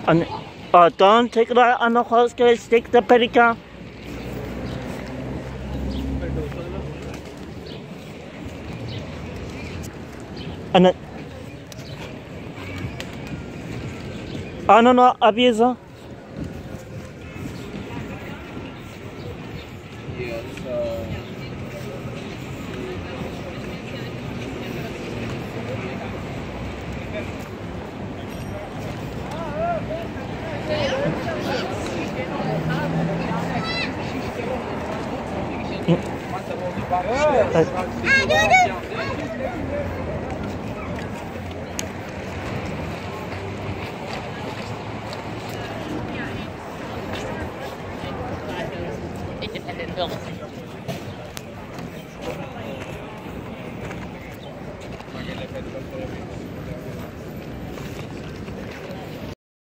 And don't take that on the horse, guys. Take the pedicure. And then, no, avisa. Yes. Mm.